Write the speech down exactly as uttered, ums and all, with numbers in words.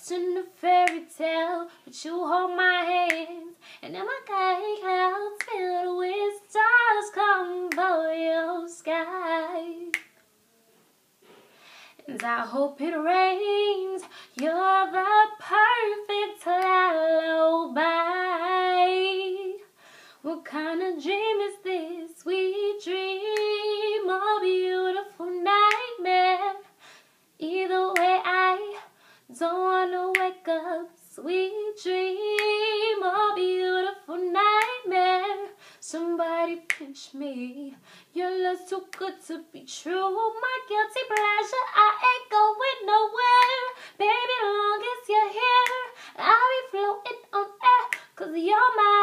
lost in a fairy tale, but you hold my hands, and in my gray clouds filled with stars come for your sky. And I hope it rains, you're the perfect lullaby. What kind of dream is this? We dream a beautiful nightmare. Either way, I don't wanna wake up. Sweet dream a beautiful nightmare. Somebody pinch me. Your love's too good to be true. My guilty pleasure, I ain't going nowhere. Baby, long as you're here, I'll be floating on air, 'cause you're my